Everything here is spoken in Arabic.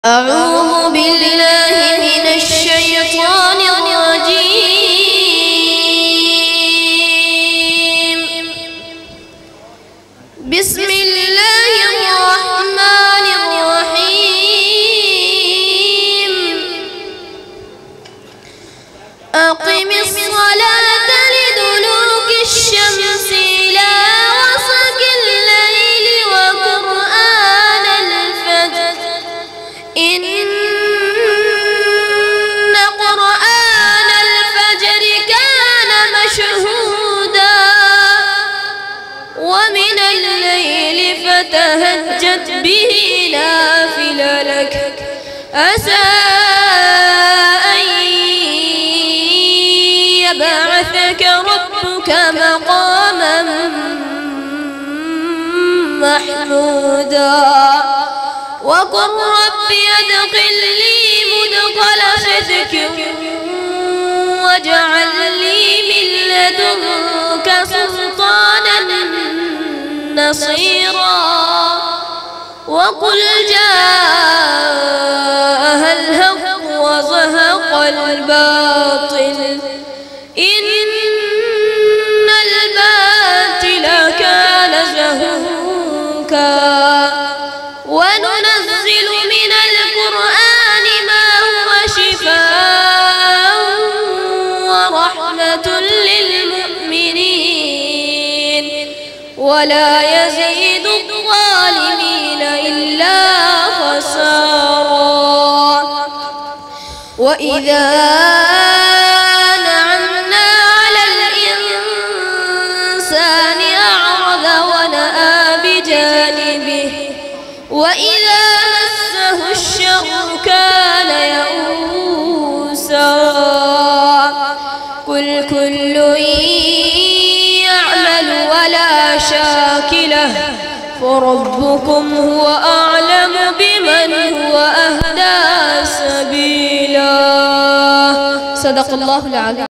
أعوذ بالله من الشيطان الرجيم. بسم الله الرحمن الرحيم. أقم الصلاة لدلوك الشمس إلى غسق الليل وقرآن الفجر إن قرآن الفجر كان مشهودا ومن الليل فتهجد به نافلة لك عسى أن يبعثك ربك مقاما محمودا وقل رب ادخلني مدخل صدق واجعل لي من لدنك سلطانا نصيرا وقل جاء الحق وزهق الباطل إن الباطل كان زهوقا وننزل من القرآن ما هو شفاء ورحمة للمؤمنين ولا يزيد الظالمين إلا خسارا وإذا أنعمنا على الإنسان أعرض ونأى بجانبه وإذا مسه الشر كان يئوسا قل كل يعمل ولا شاكله فربكم هو أعلم بمن هو أهدى سبيلا. صدق الله العظيم.